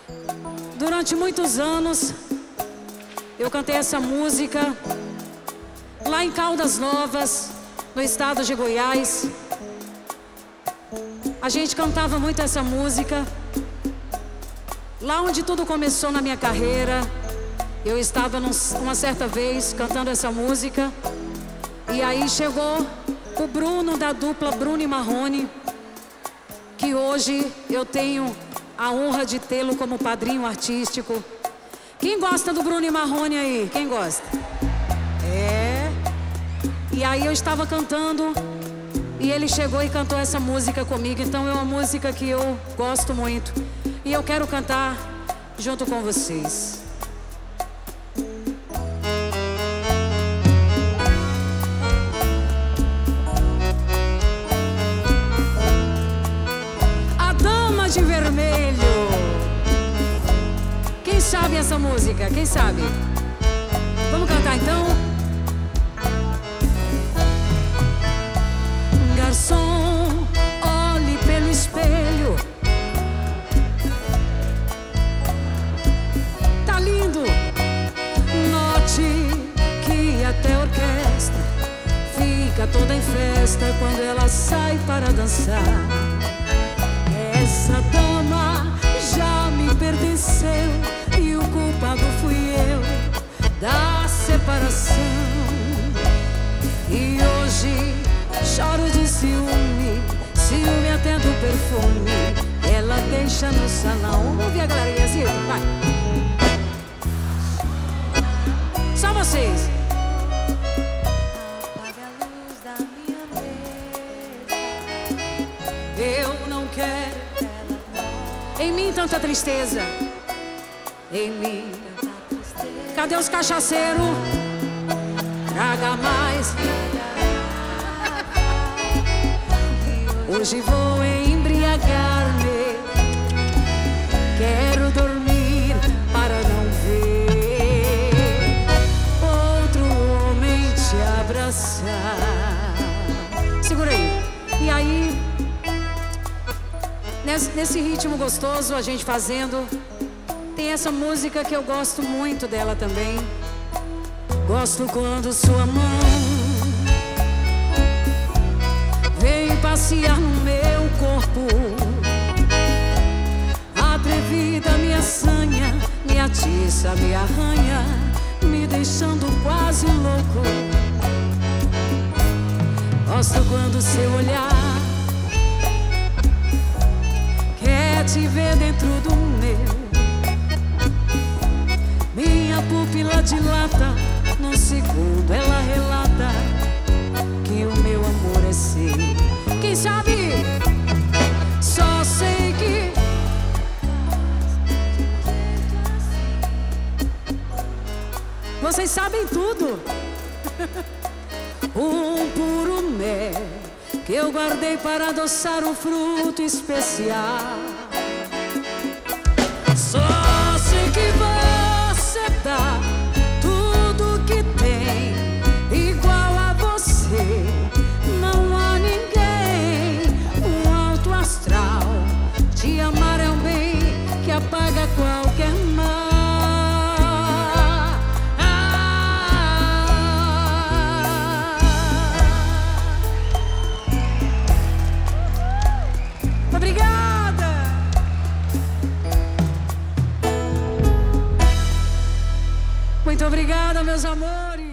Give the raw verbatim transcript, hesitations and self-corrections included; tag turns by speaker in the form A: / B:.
A: Durante muitos anos, eu cantei essa música lá em Caldas Novas, no estado de Goiás. A gente cantava muito essa música. Lá onde tudo começou na minha carreira, eu estava num, uma certa vez cantando essa música. E aí chegou o Bruno, da dupla Bruno e Marrone, que hoje eu tenho a honra de tê-lo como padrinho artístico. Quem gosta do Bruno e Marrone aí? Quem gosta? É. E aí eu estava cantando e ele chegou e cantou essa música comigo. Então é uma música que eu gosto muito e eu quero cantar junto com vocês. A Dama de Vermelho. Quem sabe essa música? Quem sabe? Vamos cantar então? Garçom, olhe pelo espelho. Tá lindo. Note que até a orquestra fica toda em festa quando ela sai para dançar. Essa dama já me pertenceu e o culpado fui eu da separação. E hoje choro de ciúme, ciúme até do perfume ela deixa no salão. Vamos ouvir a galerinha assim? Vai! Só vocês! Apaga a luz da minha mesa. Eu não quero em mim tanta tristeza. Em mim tanta tristeza. Cadê os cachaceiros? Traga mais. Hoje vou embriagar-me. Quero dormir para não ver outro homem te abraçar. Segura aí. E aí, nesse, nesse ritmo gostoso, a gente fazendo, tem essa música que eu gosto muito dela também. Gosto quando sua mão vem passear no meu corpo. Atrevida me assanha, me atiça, me arranha, me deixando quase louco. Gosto quando seu olhar quer te ver dentro do meu. Minha pupila dilata, num segundo ela relata que o meu amor é seu. Quem sabe? Só sei que vocês sabem tudo. Um puro mel que eu guardei para adoçar um fruto especial. Só sei que você dá tudo que tem igual a você. Não há ninguém, um alto astral. Te amar é um bem que apaga qualquer mal. Obrigada! Muito obrigada, meus amores!